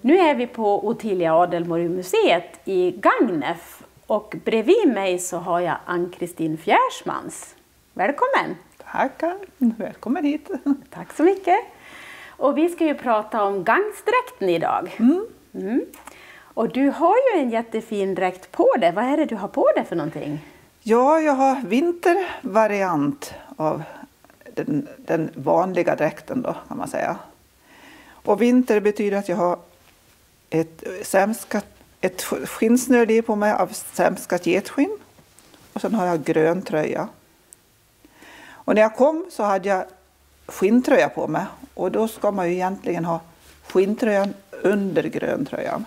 Nu är vi på Ottilia Adelborg-museet i Gagnef och bredvid mig så har jag Ann-Kristin Fjärsmans. Välkommen! Tackar, välkommen hit. Tack så mycket. Och vi ska ju prata om gangstdräkten idag. Och du har ju en jättefin dräkt på dig. Vad är det du har på dig för någonting? Ja, jag har vintervariant av den vanliga dräkten då, kan man säga. Och vinter betyder att jag har ett skinnsnöre på mig av sämskat getskinn. Och sen har jag grön tröja. Och när jag kom så hade jag skinntröja på mig. Och då ska man ju egentligen ha skinntröjan under gröntröjan.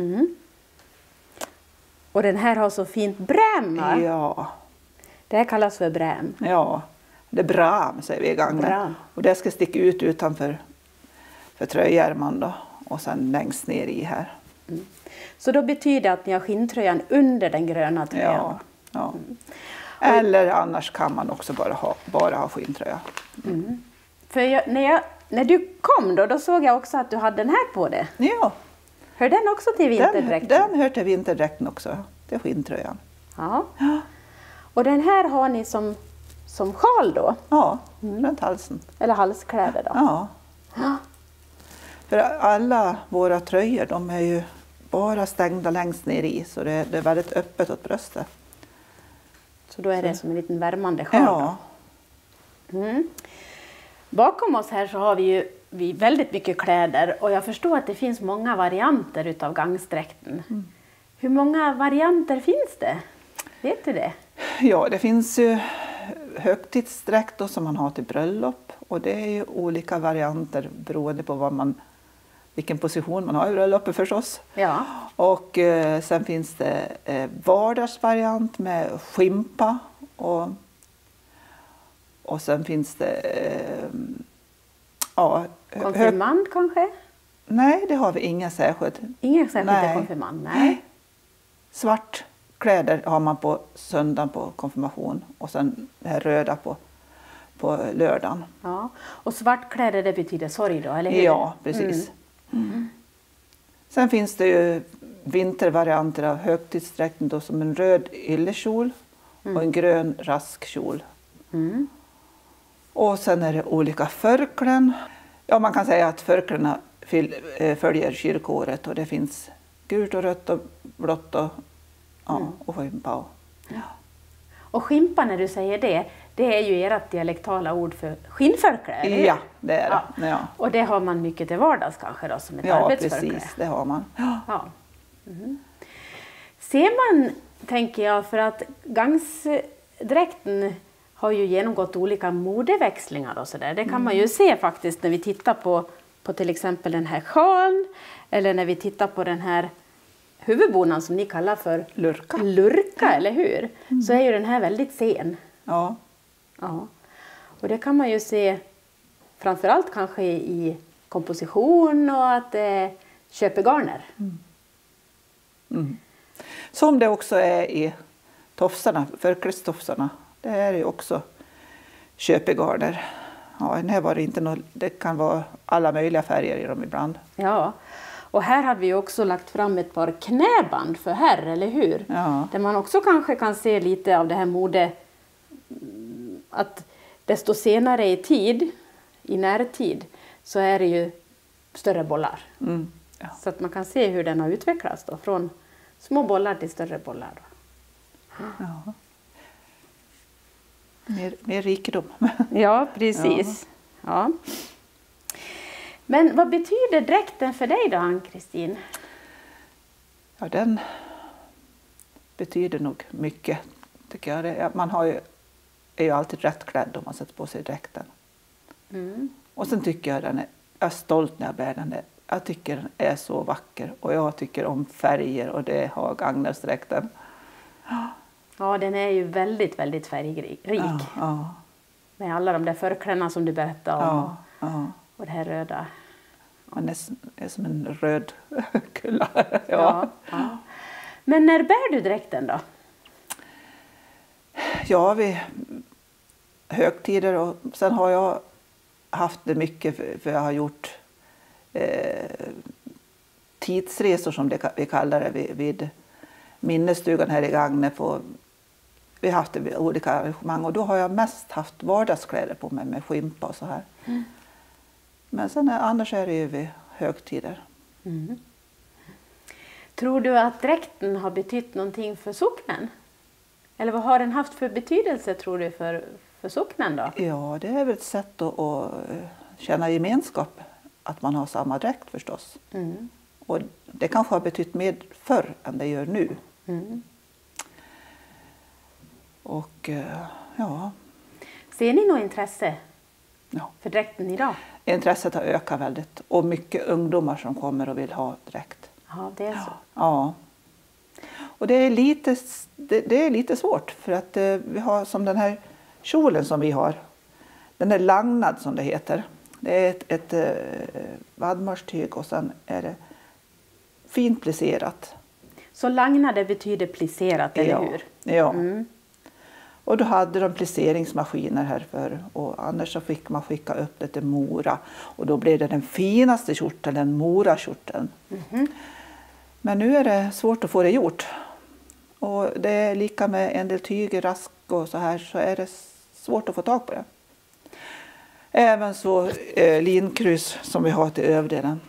Och den här har så fint bräm, va? Ja. Det här kallas för bräm. Ja, det är bram säger vi i Gagnef. Och det ska sticka ut utanför för tröjärman då. Och sen längst ner i här. Så då betyder det att ni har skinntröjan under den gröna tröjan? Ja. Eller annars kan man också bara ha skinntröja. För när du kom då såg jag också att du hade den här på dig. Ja. Hör den också till vinterdräkten? Den hör till vinterdräkten också. Det är skinntröjan. Ja. Och den här har ni som sjal då? Ja, runt halsen. Eller halskläder då? Ja. För alla våra tröjor, de är ju bara stängda längst ner i. Så det är väldigt öppet åt bröstet. Så då är det som en liten värmande sjal? Ja. Bakom oss här så har vi ju väldigt mycket kläder. Och jag förstår att det finns många varianter utav gangstdräkten. Hur många varianter finns det? Vet du det? Ja, det finns ju högtidsdräkt som man har till bröllop. Och det är ju olika varianter beroende på vilken position man har i bröllopet förstås. Ja. Och sen finns det vardagsvariant med skimpa. Och sen finns det konfirmand kanske? Nej, det har vi inga särskilt. Ingen särskilt konfirmand, nej. Svart kläder har man på söndagen på konfirmation och sen det här röda på lördagen. Ja. Och svart kläder det betyder sorg då, eller hur? Ja, precis. Sen finns det ju vintervarianter av högtidsdräkten då, som en röd yllekjol och en grön raskkjol. Och sen är det olika förkläden. Ja, man kan säga att förklädena följer kyrkåret och det finns gult och rött och blått och skimpa. Och skimpa, när du säger det är ju ert dialektala ord för skinnförkläde. Ja, det är det. Ja. Och det har man mycket till vardags kanske då, som ett arbetsförkläde. Ja, precis, det har man. Ja. Ser man, tänker jag, för att gangstdräkten har ju genomgått olika modeväxlingar och sådär. Det kan man ju se faktiskt när vi tittar på till exempel den här sjalen eller när vi tittar på den här huvudbonan som ni kallar för lurka, eller hur? Så är ju den här väldigt sen. Ja. Och det kan man ju se framförallt kanske i komposition och att köpegarner. Som det också är i tofsarna, förklädstofsarna. Det är ju också köpegarner. Ja, den här var det inte det kan vara alla möjliga färger i dem ibland. Ja. Och här hade vi också lagt fram ett par knäband för herr, eller hur? Ja. Där man också kanske kan se lite av det här mode, att desto senare i närtid, så är det ju större bollar. Ja. Så att man kan se hur den har utvecklats då, från små bollar till större bollar. Ja. Mer rikedom. Ja, precis. Ja. Men vad betyder dräkten för dig då, Ann-Kristin? Ja, den betyder nog mycket, tycker jag. Man är ju alltid rätt klädd om man sätter på sig dräkten. Och sen tycker jag jag är stolt när jag bär den. Jag tycker den är så vacker och jag tycker om färger och det har Gagnefsdräkten. Ja, den är ju väldigt, väldigt färgrik. Ja. Med alla de där förklädena som du berättade om. Och det här röda. Man är som en röd kulla. Ja. Men när bär du dräkten då? Ja, vid högtider och sen har jag haft det mycket för jag har gjort tidsresor som vi kallar det vid minnesstugan här i Gagnef. Vi har haft olika arrangemang och då har jag mest haft vardagskläder på mig med skimpa och så här. Men sen annars är det ju vid högtider. Tror du att dräkten har betytt någonting för socknen? Eller vad har den haft för betydelse tror du för socknen då? Ja, det är väl ett sätt att känna gemenskap. Att man har samma dräkt förstås. Och det kanske har betytt mer förr än det gör nu. Och ja. Ser ni något intresse Ja. för dräkten idag? Intresset har ökat väldigt. Och mycket ungdomar som kommer och vill ha dräkt. Ja, det är så. Ja. Och det är lite svårt. För att vi har som den här kjolen som vi har. Den är lagnad som det heter. Det är ett vadmarstyg och sen är det fint plisserat. Så lagnade betyder plisserat, eller hur? Ja. Och då hade de plisseringsmaskiner här för och annars så fick man skicka upp det till Mora. Och då blev det den finaste kjorteln, Morakjorteln. Men nu är det svårt att få det gjort. Och det är lika med en del tyger, rask och så här så är det svårt att få tag på det. Även så linkrus som vi har till övdelen.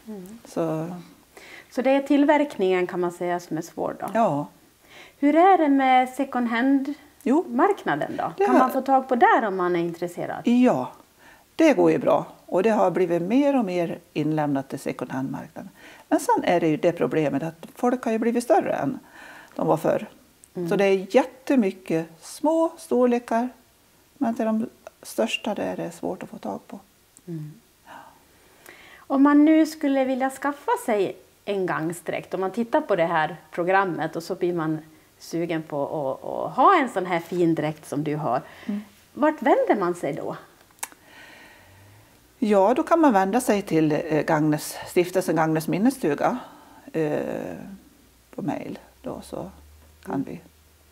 Så det är tillverkningen kan man säga som är svår då? Ja. Hur är det med second hand-marknaden då? Kan man få tag på där om man är intresserad? Ja, det går ju bra. Och det har blivit mer och mer inlämnat till second hand-marknaden. Men sen är det ju det problemet att folk har ju blivit större än de var förr. Så det är jättemycket små storlekar. Men till de största där är det svårt att få tag på. Om man nu skulle vilja skaffa sig en gangsträkt, om man tittar på det här programmet och så blir man sugen på att ha en sån här fin dräkt som du har. Vart vänder man sig då? Ja, då kan man vända sig till Stiftelsen Gagnefs minnesstuga på mejl. Då så kan vi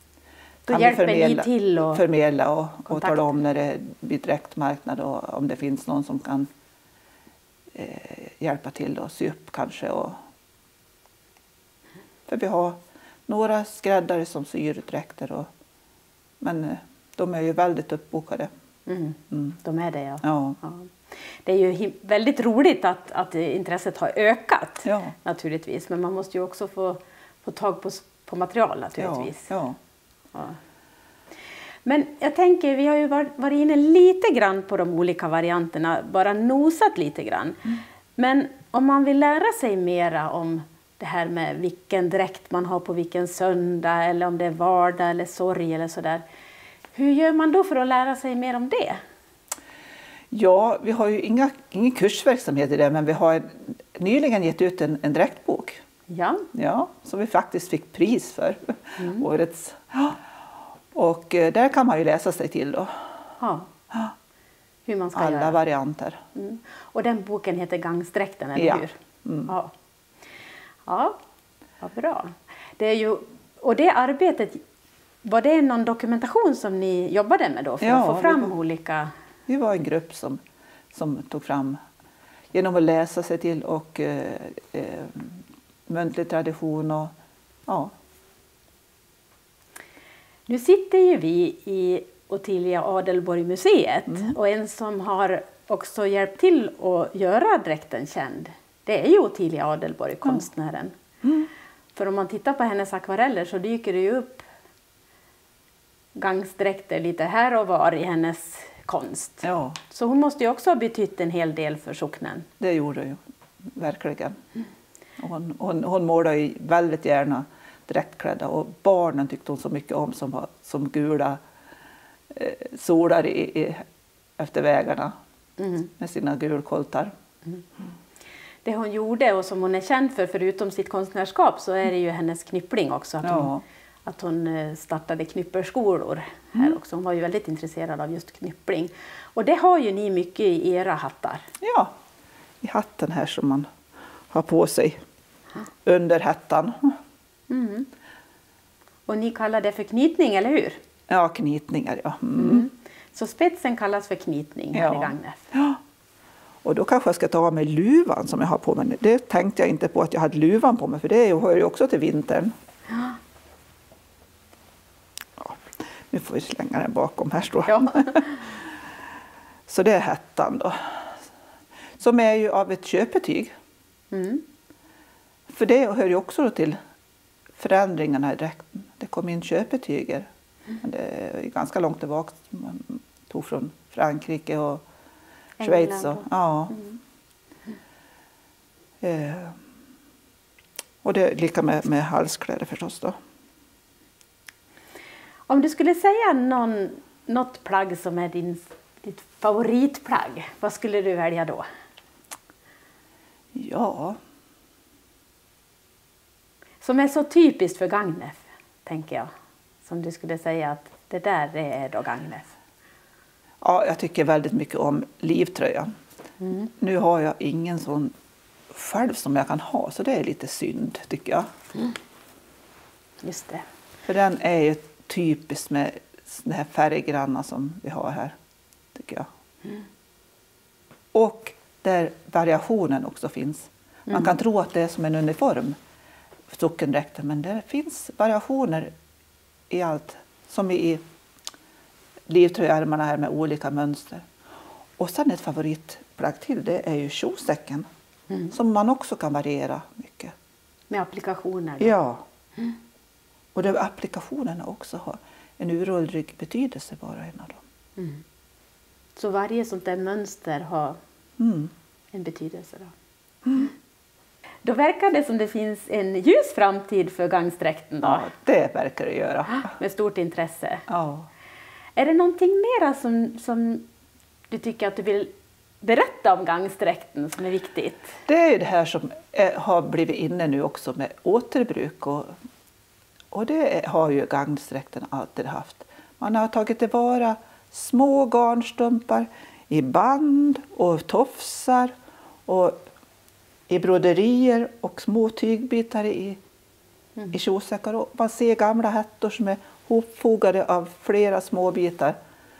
förmedla och tala om när det blir dräktmarknad och om det finns någon som kan hjälpa till att sy upp kanske. För vi har några skräddare som syr dräkter men de är ju väldigt uppbokade. De är det ja. Ja. Det är ju väldigt roligt att intresset har ökat naturligtvis. Men man måste ju också få tag på material naturligtvis. Ja. Men jag tänker, vi har ju varit inne lite grann på de olika varianterna. Bara nosat lite grann. Men om man vill lära sig mera om det här med vilken dräkt man har på vilken söndag. Eller om det är vardag eller sorg eller sådär. Hur gör man då för att lära sig mer om det? Ja, vi har ju ingen kursverksamhet i det, men vi har nyligen gett ut en dräktbok. Ja, som vi faktiskt fick pris för årets. Och där kan man ju läsa sig till då. Hur man ska alla göra. Varianter. Och den boken heter Gangsträkten, eller hur? Ja, vad bra. Det är ju, och det arbetet, var det någon dokumentation som ni jobbade med då för att få fram olika? Vi var en grupp som tog fram genom att läsa sig till och muntlig tradition och Nu sitter ju vi i Ottilia Adelborg-museet och en som har också hjälpt till att göra dräkten känd, det är ju Ottilia Adelborg, konstnären. För om man tittar på hennes akvareller så dyker det ju upp gangstdräkter lite här och var i hennes konst. Så hon måste ju också ha betytt en hel del för socknen. Det gjorde ju, verkligen. Hon målade ju väldigt gärna dräktklädda och barnen tyckte hon så mycket om som gula solar efter vägarna med sina gulkoltar. Det hon gjorde och som hon är känd för förutom sitt konstnärskap så är det ju hennes knyppling också. Att hon startade knypperskolor här också. Hon var ju väldigt intresserad av just knyppling. Och det har ju ni mycket i era hattar. Ja, i hatten här som man har på sig under hattan. Och ni kallar det för knytning, eller hur? Ja, knytningar, ja. Så spetsen kallas för knytning här i Gagnef. Och då kanske jag ska ta av mig luvan som jag har på mig. Det tänkte jag inte på att jag hade luvan på mig, för det hör ju också till vintern. Ja. Ja, nu får vi slänga den bakom, här står Ja. Så det är hättan då. Som är ju av ett köpetyg. Mm. För det hör ju också till förändringarna i dräkten. Det kom in köpetyger. Men det är ganska långt tillbaka. Man tog från Frankrike och Schweiz. Och, ja. Och det är lika med halskläder förstås då. Om du skulle säga något plagg som är ditt favoritplagg, vad skulle du välja då? Ja. Som är så typiskt för Gagnef, tänker jag. Som du skulle säga att det där är då Gagnef. Ja, jag tycker väldigt mycket om livtröjan. Mm. Nu har jag ingen sån själv som jag kan ha, så det är lite synd tycker jag. Mm. Just det. För den är ju typiskt med den här färggranna som vi har här, tycker jag. Mm. Och där variationen också finns. Man kan tro att det är som en uniform, sockendräkten, men det finns variationer i allt. Som i livtröjärmarna här med olika mönster. Och sen ett favoritplagg till, det är ju kjosäcken. Mm. Som man också kan variera mycket. Med applikationer? Då. Ja. Mm. Och det applikationerna också har en uråldrig betydelse bara en av dem. Mm. Så varje sånt där mönster har en betydelse då? Mm. Då verkar det som det finns en ljus framtid för gagnsdräkten då? Ja, det verkar det göra. Med stort intresse. Ja. Är det någonting mera som du tycker att du vill berätta om gagnsdräkten som är viktigt? Det är ju det här som har blivit inne nu också med återbruk. Och det har ju gagnsdräkten alltid haft. Man har tagit tillvara små garnstumpar i band och tofsar och i broderier och små tygbitar i kjosäckar. Och man ser gamla hättor som är hopfogade av flera små bitar.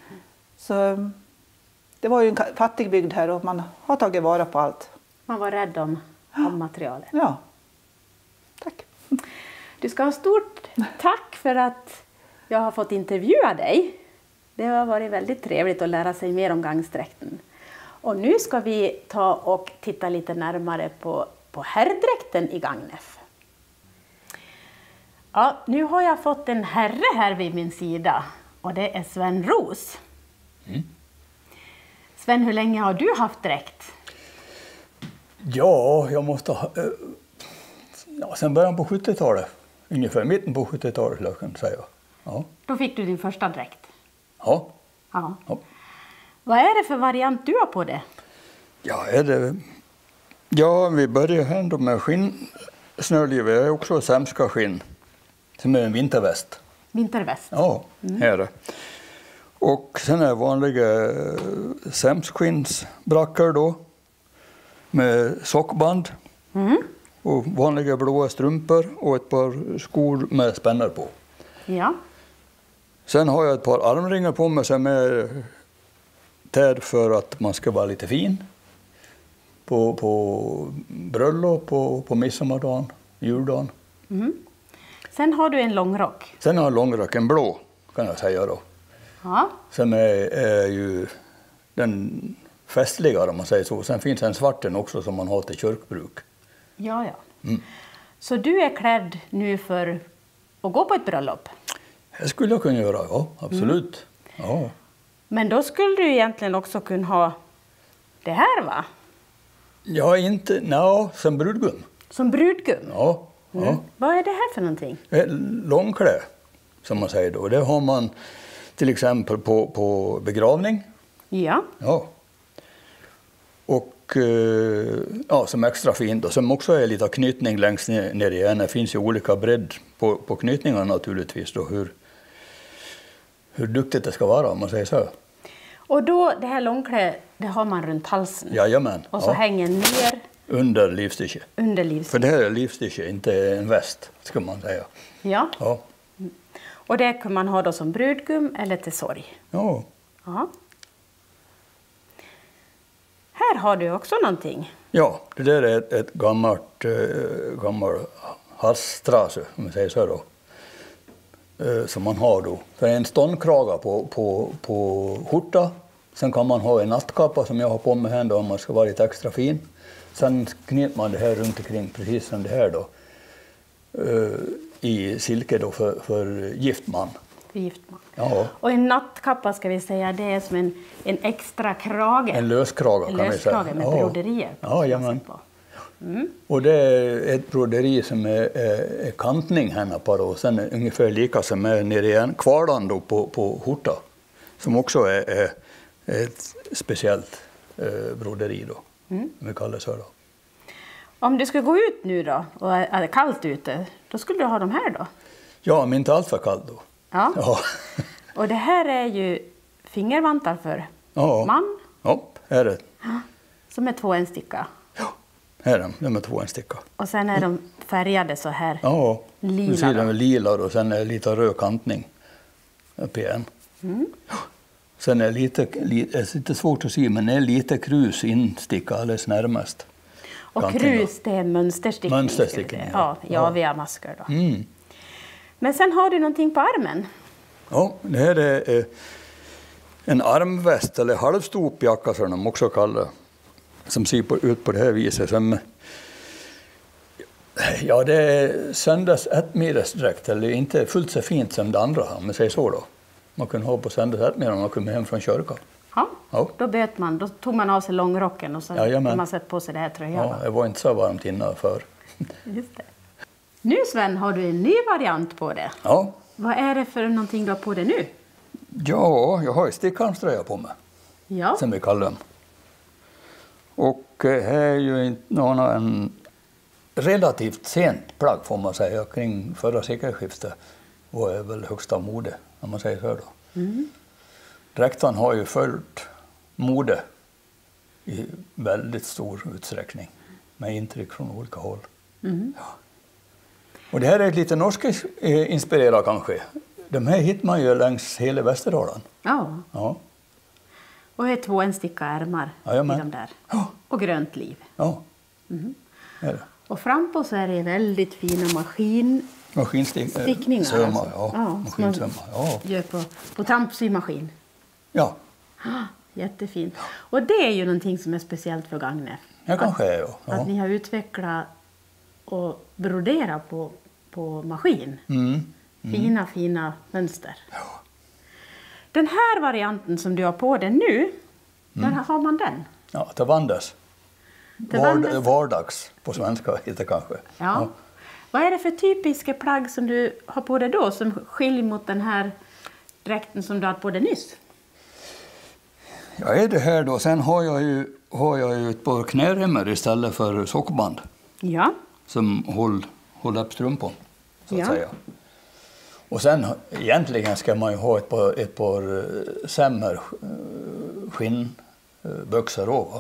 Så det var ju en fattig bygd här och man har tagit vara på allt. Man var rädd om materialet. Ja, tack. Du ska ha stort tack för att jag har fått intervjua dig. Det har varit väldigt trevligt att lära sig mer om gagnsdräkten. Och nu ska vi ta och titta lite närmare på herrdräkten i Gagnef. Ja, nu har jag fått en herre här vid min sida och det är Sven Roos. Mm. Sven, hur länge har du haft dräkt? Ja, jag måste ha... sen början på 70-talet. Ungefär mitten på 70-talet, jag kan säga. Ja. Då fick du din första dräkt? Ja. Ja. Vad är det för variant du har på det? Ja, vi börjar ändå med skinnsnörliv. Det är också sämska skinn. Som är en vinterväst. Vinterväst? Ja, här är. Och sen är vanliga sämskinnsbrackor då. Med sockband. Mm. Och vanliga blåa strumpor och ett par skor med spänner på. Ja. Sen har jag ett par armringar på mig som är där för att man ska vara lite fin. På bröllop, på midsommardagen, juldagen. Mm. Sen har du en långrock. Sen har jag en långrock, en blå kan jag säga då. Ja. Som är ju den festligare om man säger så. Sen finns en svarten också som man har till kyrkbruk. Ja. Mm. Så du är klädd nu för att gå på ett bröllop? Det skulle jag kunna göra, ja, absolut. Mm. Ja. Men då skulle du egentligen också kunna ha det här, va? Ja, som brudgum. Som brudgum? Ja. Mm. Ja. Vad är det här för någonting? Långklä, som man säger då. Det har man till exempel på begravning. Ja. Ja. Och som extra fint och som också är lite knytning längst ner igen. Det finns ju olika bredd på knytningarna naturligtvis då, hur duktigt det ska vara om man säger så. Och då det här långklä, det har man runt halsen? Jajamän. Och så hänger ner? Under livstycke. Under livstycke. För det här är livstycke, inte en väst ska man säga. Ja. Och det kan man ha då som brudgum eller till sorg? Ja. Ja. här har du också någonting. Ja, det där är ett gammal halsstrase, om man säger så då. Som man har då. För en ståndkraga på skjorta. Sen kan man ha en nattkappa som jag har på mig här då, om man ska vara lite extra fin. Sen knyter man det här runt omkring, precis som det här då. I silke då för giftman. För giftman. Ja. Och en nattkappa ska vi säga, det är som en extra krage. En löskraga kan vi säga. Löskrage med broderier. Ja, jamen. Och det är ett broderi som är kantning här på då. Sen är ungefär lika som är nere i kvardan då på skjorta. Som också är ett speciellt broderi då. Vi kallar det så då. Om du ska gå ut nu då och är det kallt ute, då skulle du ha de här då? Ja, men inte allt för kallt då. Ja. Ja. Och det här är ju fingervantar för man. Ja, här är det. Som är 2 sticka. Ja, här är de är 2 sticka. Och sen är de färgade så här. Ja, lila. Du ser de är lila och sen är det lite röd kantning uppe igen. Sen är det lite svårt att se, men det är lite krus insticka alldeles närmast. Och krus, det är mönsterstickning. Mönsterstickning, ja. Via masker då. Men sen har du någonting på armen. Ja, det här är en armväst eller halvstopjacka som de också kallar. Som ser ut på det här viset. Ja, det är söndags eftermiddagsdräkt, eller inte fullt så fint som det andra, om man säger så då. Man kunde ha på söndags eftermiddag när man kom hem från kyrkan. Ja, då tog man av sig långrocken och så kunde man sätta på sig det här tröjan. Ja, det var inte så varmt innan för. Just det. Nu Sven, har du en ny variant på det. Ja. Vad är det för någonting du har på det nu? Ja, jag har ju stickarmströja på mig. Ja. Som vi kallar dem. Och här är ju en relativt sent plagg får man säga. Kring förra sekelskiftet var det väl högsta mode, om man säger så då. Dräktan har ju följt mode i väldigt stor utsträckning. Med intryck från olika håll. Ja. Och det här är lite norsk-inspirerat kanske. De här hittar man ju längs hela Västerdalen. Ja. Och det är 2 sticka ärmar i de där. Ja. Och grönt liv. Ja, är det. Och fram på så är det väldigt fina maskinstickningar. Sömmar, maskinsömmar. Ja. Gör på trampsymaskin. Ja. Jättefint. Och det är ju någonting som är speciellt för Gagnef. Ja, kanske är det. Ja. Att ni har utvecklat och brodera på maskin. Fina mönster. Ja. Den här varianten som du har på dig nu, när har man den? Ja, till vandes. Vardags på svenska heter det kanske. Ja. Vad är det för typiska plagg som du har på dig då som skiljer mot den här dräkten som du hade på dig nyss? Ja, är det här då. Sen har jag ju ett par knäremmar istället för sockerband. Ja. Som håller upp strumpan, så att säga. Och sen egentligen ska man ju ha ett par sämmer skinnbyxor då,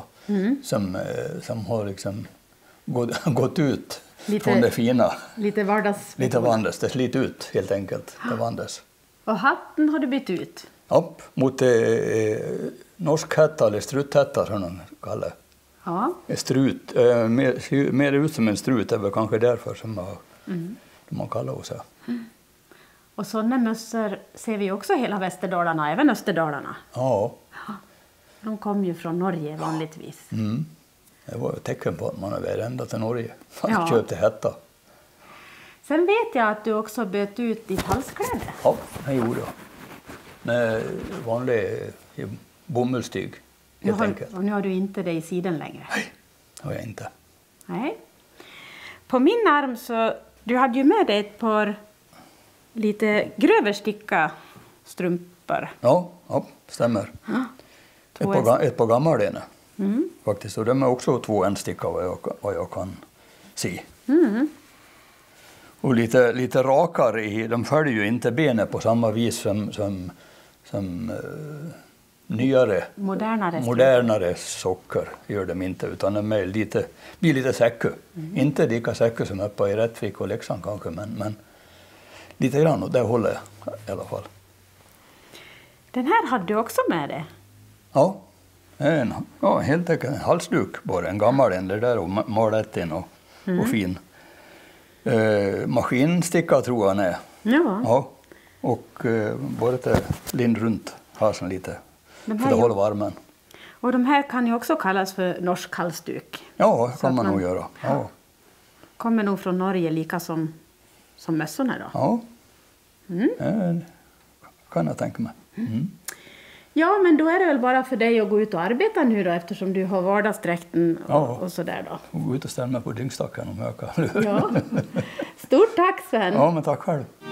som har liksom gått ut från det fina. Lite vardags. Lite vandes, det sliter ut helt enkelt. Det vandes. Och hatten har du bytt ut? Ja, mot norskhätta eller struthätta som de kallar. Ja. Strut, mer ut som en strut, det är väl kanske därför som man kallar det så. Och sådana mössor ser vi också hela Västerdalarna, även Österdalarna. Ja. De kom ju från Norge vanligtvis. Det var ett tecken på att man har varit ända till Norge. Man köpte hätta. Sen vet jag att du också bytt ut ditt halskläde. Ja, det gjorde jag. Med vanlig bomullstyg, helt enkelt. Och nu har du inte det i siden längre? Nej, har jag inte. Nej. På min arm så, du hade ju med dig ett par lite grövesticka strumpor. Ja, stämmer. Ett par gammalena. Faktiskt. Och de är också 2 sticka vad jag kan se. Och lite rakare i, de följer ju inte benet på samma vis som nyare, modernare socker gör de inte, utan de är blir lite säcka. Inte lika säcka som uppe i Rättvik och Leksand kanske, men lite grann, och det håller jag i alla fall. Den här hade du också med dig? Ja, Helt enkelt en halsduk bara, en gammal en, det där och malet in och fin. Maskinsticka tror jag han är. Ja. Och bara till lind runt halsen lite för att hålla varmen. Och de här kan ju också kallas för norsk halsduk. Ja, det kan man nog göra. Ja. Kommer nog från Norge lika som mössorna då? Ja, det kan jag tänka mig. Ja, men då är det väl bara för dig att gå ut och arbeta nu då, eftersom du har vardagsdräkten och sådär då. Gå ut och ställa mig på dyngstacken om jag kan. Ja. Stort tack Sven! Ja, men tack själv.